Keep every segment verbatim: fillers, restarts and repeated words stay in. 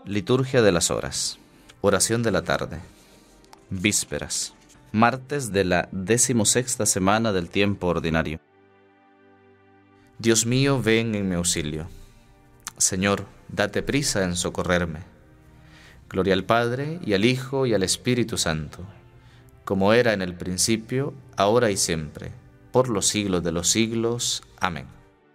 Liturgia de las horas. Oración de la tarde. Vísperas. Martes de la decimosexta semana del tiempo ordinario. Dios mío, ven en mi auxilio. Señor, date prisa en socorrerme. Gloria al Padre, y al Hijo, y al Espíritu Santo, como era en el principio, ahora y siempre, por los siglos de los siglos. Amén.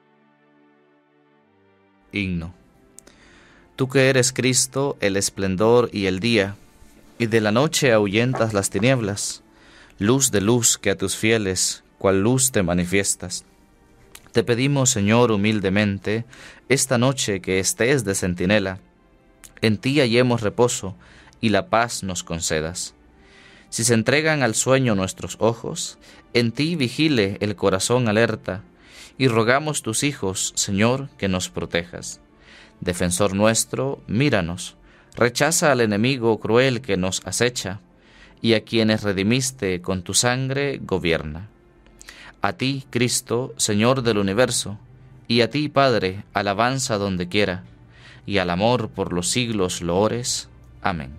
Himno. Tú que eres Cristo, el esplendor y el día, y de la noche ahuyentas las tinieblas, luz de luz que a tus fieles, cual luz te manifiestas. Te pedimos, Señor, humildemente, esta noche que estés de centinela, en ti hallemos reposo y la paz nos concedas. Si se entregan al sueño nuestros ojos, en ti vigile el corazón alerta, y rogamos tus hijos, Señor, que nos protejas. Defensor nuestro, míranos, rechaza al enemigo cruel que nos acecha, y a quienes redimiste con tu sangre, gobierna. A ti, Cristo, Señor del universo, y a ti, Padre, alabanza donde quiera, y al amor por los siglos loores. Amén.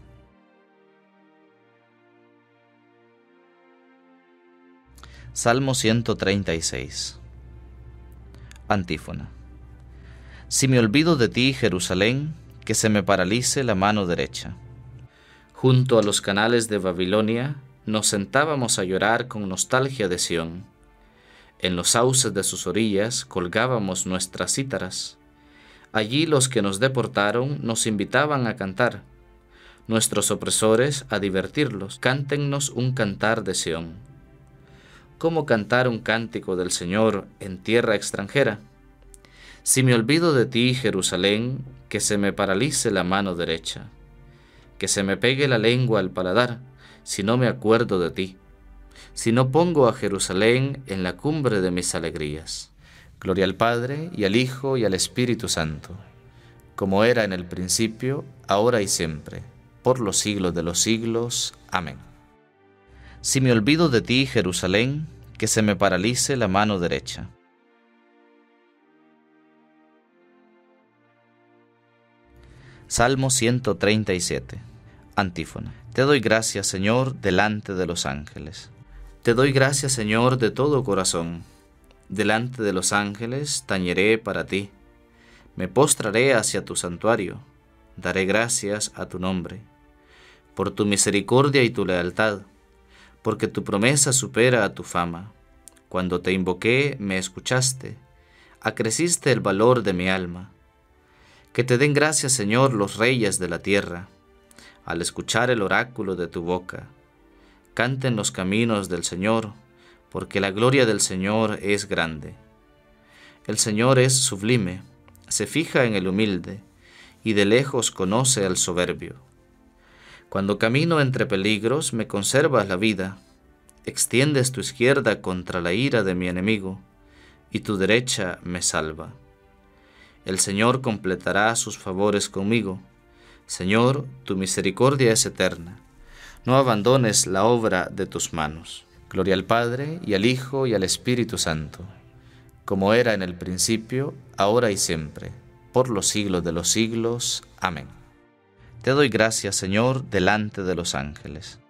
Salmo ciento treinta y seis. Antífona. Si me olvido de ti, Jerusalén, que se me paralice la mano derecha. Junto a los canales de Babilonia nos sentábamos a llorar con nostalgia de Sión. En los sauces de sus orillas colgábamos nuestras cítaras. Allí los que nos deportaron nos invitaban a cantar. Nuestros opresores a divertirlos. Cántennos un cantar de Sión. ¿Cómo cantar un cántico del Señor en tierra extranjera? Si me olvido de ti, Jerusalén, que se me paralice la mano derecha, que se me pegue la lengua al paladar, si no me acuerdo de ti, si no pongo a Jerusalén en la cumbre de mis alegrías. Gloria al Padre, y al Hijo, y al Espíritu Santo, como era en el principio, ahora y siempre, por los siglos de los siglos. Amén. Si me olvido de ti, Jerusalén, que se me paralice la mano derecha. Salmo ciento treinta y siete. Antífona. Te doy gracias, Señor, delante de los ángeles. Te doy gracias, Señor, de todo corazón. Delante de los ángeles tañeré para ti. Me postraré hacia tu santuario. Daré gracias a tu nombre. Por tu misericordia y tu lealtad, porque tu promesa supera a tu fama. Cuando te invoqué, me escuchaste. Acreciste el valor de mi alma. Que te den gracias, Señor, los reyes de la tierra, al escuchar el oráculo de tu boca. Canten los caminos del Señor, porque la gloria del Señor es grande. El Señor es sublime, se fija en el humilde, y de lejos conoce al soberbio. Cuando camino entre peligros, me conservas la vida. Extiendes tu izquierda contra la ira de mi enemigo, y tu derecha me salva. El Señor completará sus favores conmigo. Señor, tu misericordia es eterna. No abandones la obra de tus manos. Gloria al Padre, y al Hijo, y al Espíritu Santo, como era en el principio, ahora y siempre, por los siglos de los siglos. Amén. Te doy gracias, Señor, delante de los ángeles.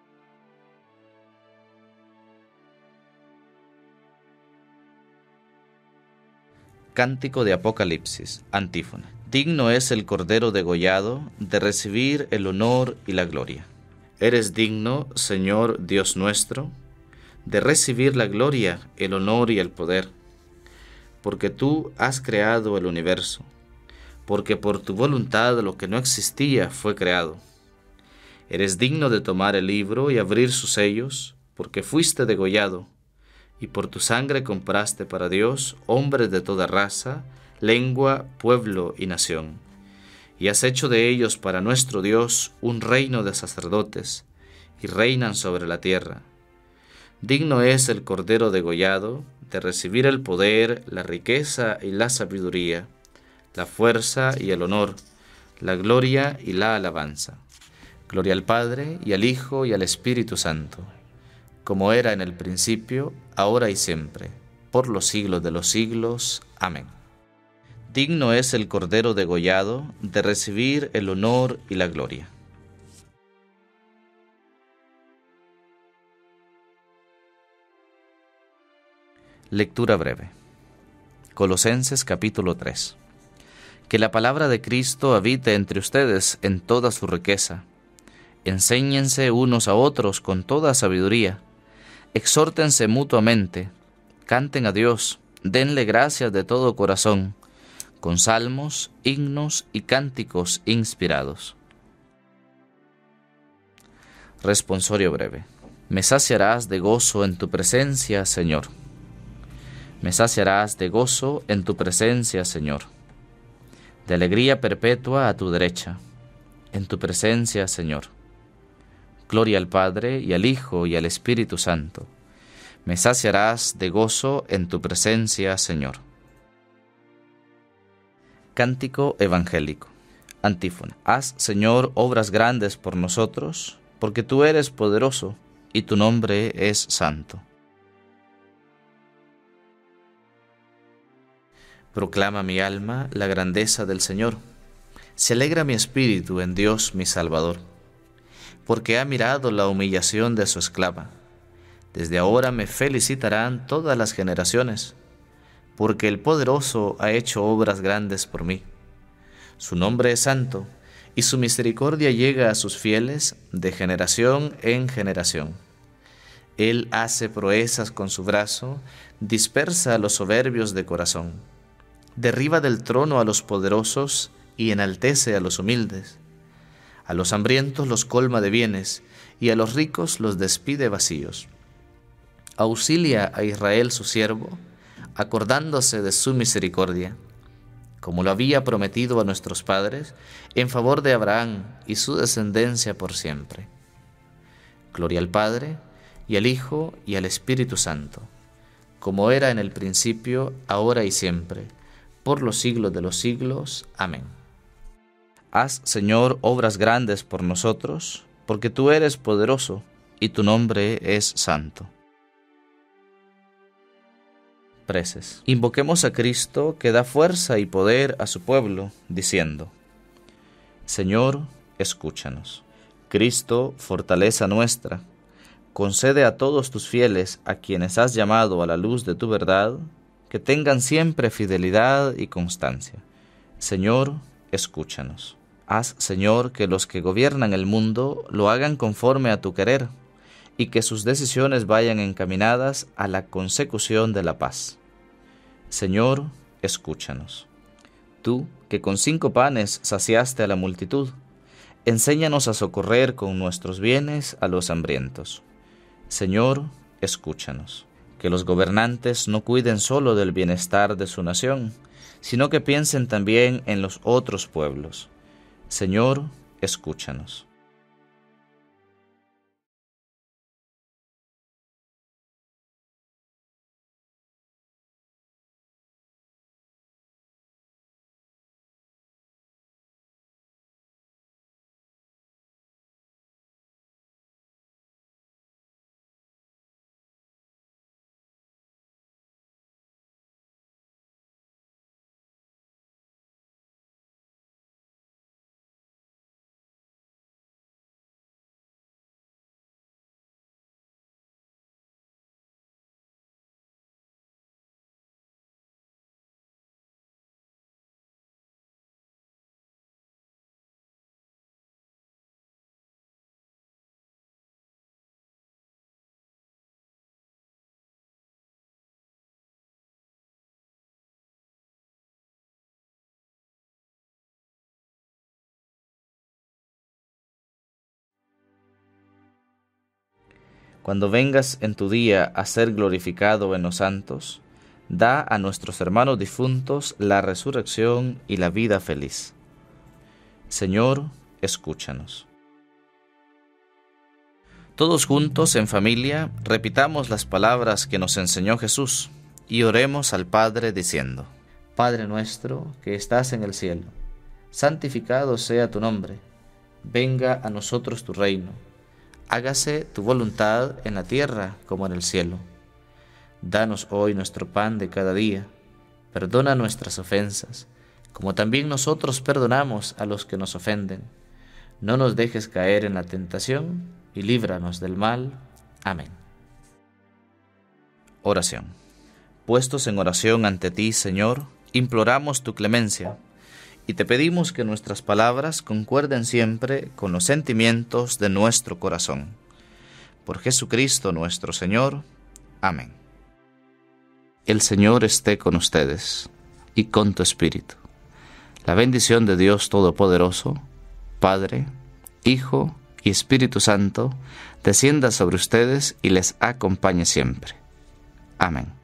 Cántico de Apocalipsis. Antífona. Digno es el Cordero degollado de recibir el honor y la gloria. Eres digno, Señor Dios nuestro, de recibir la gloria, el honor y el poder, porque tú has creado el universo, porque por tu voluntad lo que no existía fue creado. Eres digno de tomar el libro y abrir sus sellos, porque fuiste degollado, y por tu sangre compraste para Dios hombres de toda raza, lengua, pueblo y nación. Y has hecho de ellos para nuestro Dios un reino de sacerdotes, y reinan sobre la tierra. Digno es el Cordero degollado de recibir el poder, la riqueza y la sabiduría, la fuerza y el honor, la gloria y la alabanza. Gloria al Padre, y al Hijo, y al Espíritu Santo, como era en el principio, ahora y siempre, por los siglos de los siglos. Amén. Digno es el Cordero degollado de recibir el honor y la gloria. Lectura breve. Colosenses capítulo tres. Que la palabra de Cristo habite entre ustedes en toda su riqueza. Enséñense unos a otros con toda sabiduría. Exhórtense mutuamente. Canten a Dios. Denle gracias de todo corazón, con salmos, himnos y cánticos inspirados. Responsorio breve. Me saciarás de gozo en tu presencia, Señor. Me saciarás de gozo en tu presencia, Señor. De alegría perpetua a tu derecha, en tu presencia, Señor. Gloria al Padre, y al Hijo, y al Espíritu Santo. Me saciarás de gozo en tu presencia, Señor. Cántico evangélico. Antífona. Haz, Señor, obras grandes por nosotros, porque tú eres poderoso, y tu nombre es santo. Proclama mi alma la grandeza del Señor. Se alegra mi espíritu en Dios mi Salvador, porque ha mirado la humillación de su esclava. Desde ahora me felicitarán todas las generaciones, porque el Poderoso ha hecho obras grandes por mí. Su nombre es santo, y su misericordia llega a sus fieles de generación en generación. Él hace proezas con su brazo, dispersa a los soberbios de corazón. Derriba del trono a los poderosos y enaltece a los humildes. A los hambrientos los colma de bienes, y a los ricos los despide vacíos. Auxilia a Israel su siervo, acordándose de su misericordia, como lo había prometido a nuestros padres, en favor de Abraham y su descendencia por siempre. Gloria al Padre, y al Hijo, y al Espíritu Santo, como era en el principio, ahora y siempre, por los siglos de los siglos. Amén. Haz, Señor, obras grandes por nosotros, porque tú eres poderoso, y tu nombre es santo. Preces. Invoquemos a Cristo, que da fuerza y poder a su pueblo, diciendo: Señor, escúchanos. Cristo, fortaleza nuestra, concede a todos tus fieles, a quienes has llamado a la luz de tu verdad, que tengan siempre fidelidad y constancia. Señor, escúchanos. Haz, Señor, que los que gobiernan el mundo lo hagan conforme a tu querer, y que sus decisiones vayan encaminadas a la consecución de la paz. Señor, escúchanos. Tú, que con cinco panes saciaste a la multitud, enséñanos a socorrer con nuestros bienes a los hambrientos. Señor, escúchanos. Que los gobernantes no cuiden solo del bienestar de su nación, sino que piensen también en los otros pueblos. Señor, escúchanos. Cuando vengas en tu día a ser glorificado en los santos, da a nuestros hermanos difuntos la resurrección y la vida feliz. Señor, escúchanos. Todos juntos en familia repitamos las palabras que nos enseñó Jesús y oremos al Padre diciendo: Padre nuestro que estás en el cielo, santificado sea tu nombre. Venga a nosotros tu reino. Hágase tu voluntad en la tierra como en el cielo. Danos hoy nuestro pan de cada día. Perdona nuestras ofensas, como también nosotros perdonamos a los que nos ofenden. No nos dejes caer en la tentación, y líbranos del mal. Amén. Oración. Puestos en oración ante ti, Señor, imploramos tu clemencia, y te pedimos que nuestras palabras concuerden siempre con los sentimientos de nuestro corazón. Por Jesucristo nuestro Señor. Amén. El Señor esté con ustedes, y con tu espíritu. La bendición de Dios Todopoderoso, Padre, Hijo y Espíritu Santo, descienda sobre ustedes y les acompañe siempre. Amén.